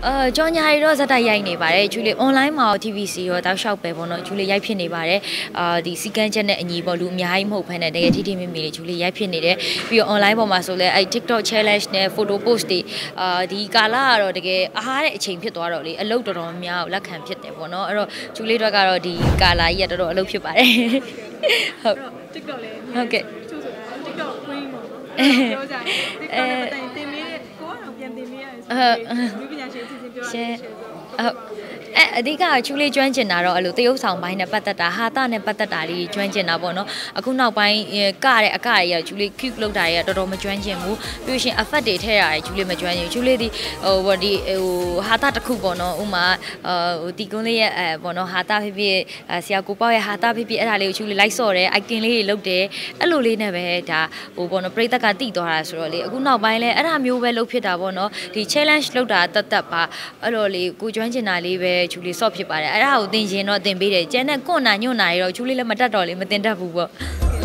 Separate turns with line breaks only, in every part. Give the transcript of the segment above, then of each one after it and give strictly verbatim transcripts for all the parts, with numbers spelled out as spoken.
呃，叫伢伊罗在打印尼吧嘞，就嘞 online 嘛 T V C 罗到小白不喏，就嘞鸦片尼吧嘞，啊，第时间真嘞尼不路伢伊冇拍呢，那个 T T 咪咪嘞，就嘞鸦片尼嘞，比如 online 不嘛说嘞，哎 TikTok challenge 呢 photo post 的，啊，第加啦罗这个啊嘞情片多罗嘞，一路多多苗来看片的不喏，然后就嘞多加罗第加啦也多多一路片吧嘞，好
，TikTok 嘞
，OK。
TikTok 可以冇喏，ပြောကြတယ် TikTok နဲ့ပတ်သက်ရင်တင်ပေးတဲ့ကိုကတော့ပြန်တင်ပေးရတယ်ဆိုတော့ဒီပညာရှင်အစီအစဉ်ပြောရတယ်ဆိုတော့
အဲအဓိကချူလေးကျွမ်းကျင်တာတော့အဲ့လိုတရုပ်ဆောင်ပိုင်းနဲ့ပတ်သက်တာဟာတာနဲ့ပတ်သက်တာလေးကျွမ်းကျင်တာပေါ့နော်အခုနောက်ပိုင်းကတဲ့အကရချူလေး cute လောက်တာတွေကတော်တော်မကျွမ်းကျင်ဘူးပြီးရှင် effect တွေထည့်ရတယ်ချူလေးမကျွမ်းကျင်ချူလေးဒီဟိုဘောဒီဟိုဟာတာတစ်ခုပေါ့နော်ဥမာဟိုတီကွန်းလေးရဲ့အဲပေါ့နော်ဟာတာဖြစ်ဖြစ်ဆရာကိုပေါ့ရဲ့ဟာတာဖြစ်ဖြစ်အဲ့ဒါလေးကိုချူလေးလိုက်ဆော့တယ် icon လေးတွေလုပ်တယ်အဲ့လိုလေးနဲ့ပဲဒါဟိုပေါ့နော်ပရိသတ်ကတိသွားတာဆိုတော့လေအခုနောက်ပိုင်းလဲအဲ့ဒါမျိုးပဲလုပ်ဖြစ်တာပေါ့နော်ဒီ challenge လုပ်တာတတ်တတ်ပါအဲ့လိုလေကိုကျွမ်းကျင်တာလေးပဲချူလေးဆော့ဖြစ်ပါတယ်အဲ့ဒါကိုသင်ရင်တော့သင်ပေးတယ်ကျန်တဲ့ကွန်နာညွန့်နာရောချူလေးလည်းမတတ်တော့လေမတင်တတ်ဘူးပေါ့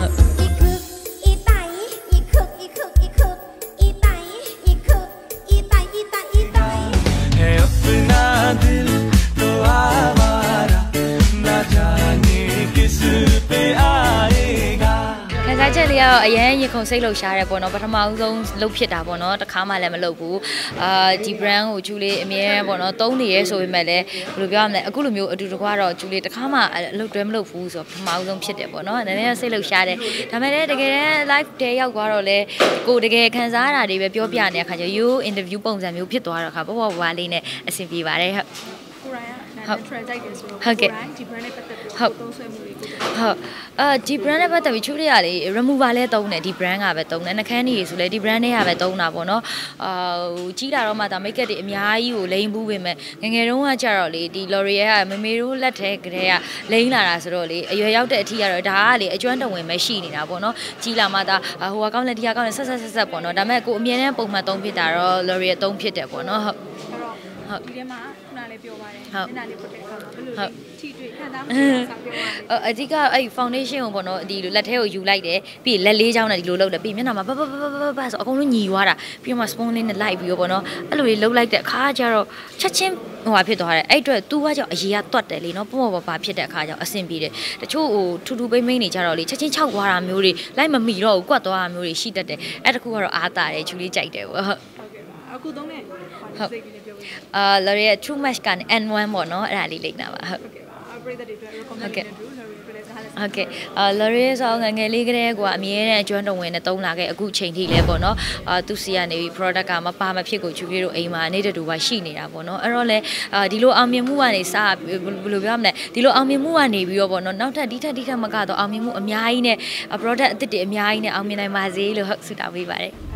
ခန်းစားချက်လေးကတော့အရင်ရေခုန်စိတ်လှုပ်ရှားတယ်ပေါ့နော်ပထမဆုံးလှုပ်ဖြစ်တာပေါ့နော်တခါမှလည်းမလှုပ်ဘူးအာဒီ brand ကိုကျူလေးအမြဲပေါ့နော်သုံးနေရဲဆိုပေမဲ့လည်းဘယ်လိုပြောရမလဲအခုလိုမျိုးအတူတကွာတော့ကျူလေးတခါမှလှုပ်တွဲမလှုပ်ဘူးဆိုတော့ပထမဆုံးဖြစ်တယ်ပေါ့နော်နည်းနည်းစိတ်လှုပ်ရှားတယ်ဒါပေမဲ့လည်းတကယ်တမ်း live တဲရောက်သွားတော့လေကိုတကယ်ခန်းစားရတာတွေပဲပြောပြနေတဲ့အခါကျ you interview ပုံစံမျိုးဖြစ်သွားတော့ခါပေါ့ပေါ့ပွားလေးနဲ့အဆင်ပြေပါတယ်ဟုတ်
ကိုရိုင်းက trend ကြိုက်တယ်ဆိုတော့ကိုရိုင်းဒီ brand နဲ့ပတ်သက်ပြီးသုံးဆွဲမှုလေးကို
ဟုတ်အာဒီ brand နဲ့ပတ်သက်ပြီးချူလေးရလေ remover လဲသုံးတယ်ဒီ brand ကပဲသုံးတယ်နှခမ်းနေဆိုလဲဒီ brand နဲ့ကပဲသုံးတာပေါ့နော်အာဟိုကြီးလာတော့မှဒါ make up တွေအများကြီးကိုလိမ့်ဘူးပေမဲ့ငငယ်တုန်းကကြတော့လေဒီ L'Oreal ကမမေတို့လက်ထဲကလေးကလိမ့်လာတာဆိုတော့လေအရွယ်ရောက်တဲ့အထိကတော့ဒါကလေအကျွမ်းတဝင်ပဲရှိနေတာပေါ့နော်ကြီးလာမှဒါဟိုကကောင်းလက်ဒီကကောင်းလက်ဆက်ဆက်ဆက်ဆက်ပေါ့နော်ဒါပေမဲ့ကိုအမြဲတမ်းပုံမှန်သုံးဖြစ်တာတော့ L'Oreal သုံးဖြစ်တယ်ပေါ့နော်ဟုတ်
ဟုတ်ဒီထဲမှာခုနလည်းပြောပါတယ်မျက်နှာလေးပုတ်တဲ့အခါမှာဘယ်လိုလဲထိတွေ့ခံစားမှုစာပြောရတယ်
အဓိကအဲ့ foundation ကိုပေါ့နော်ဒီလိုလက်ထဲကိုယူလိုက်တယ်ပြီးလက်လေးချောင်းနဲ့ဒီလိုလုပ်တယ်ပြီးမျက်နှာမှာဘဘဘဘဘဆိုအကုန်လုံးညီသွားတာပြီးတော့မှ spoon လေးနဲ့လိုက်ပြီးတော့ပေါ့နော်အဲ့လိုလေးလှုပ်လိုက်တဲ့အခါကျတော့ချက်ချင်းဟိုဟာဖြစ်သွားတယ်အဲ့အတွက် तू ကကြောင့်အရေးကတွတ်တယ်လေနော်ပေါ့ပေါ့ပါဖြစ်တဲ့အခါကျတော့အဆင်ပြေတယ်တချို့ဟိုထူထူပိမ့်မိမ့်နေကြတော့လေချက်ချင်းခြောက်သွားတာမျိုးတွေလိုက်မမီတော့ဘူးကွက်သွားတာမျိုးတွေရှိတတ်တယ်အဲ့တခုကတော့အားတာတယ်ချူလေးကြိုက်တယ်ပေါ့ဟုတ်
အခုသုံးတဲ့ဟုတ်စိတ်လေးပြောပြ
အာ L'Oreal True Match က N one ပေါ့နော်အဲ့ဒါလေးလိမ့်တာပါဟုတ်
ပရိသတ်တွေအတွက် recommend လုပ်တယ်
ဟုတ်ကဲ့အာ L'Oreal ဆိုငငယ်လေးကလေးကအမြဲတမ်းအကျွမ်းတော်ဝင်နဲ့တုံးလာခဲ့အခုချိန်ထိလဲပေါ့နော်အာသူစီကနေပြီး product ကမပါမဖြစ်ကိုချူပြေတို့အိမ်မှာနေတဲ့တူပါရှိနေတာပေါ့နော်အဲ့တော့လဲအာဒီလိုအောင်မြင်မှုကနေစဘယ်လိုပြောမလဲဒီလိုအောင်မြင်မှုကနေပြီးတော့ပေါ့နော်နောက်ထပ်ဒီထက်ဒီထက်မကတော့အောင်မြင်မှုအများကြီးနဲ့ product အသစ်တွေအများကြီးနဲ့အောင်မြင်နိုင်ပါစေလို့ဆုတောင်းပေးပါတယ်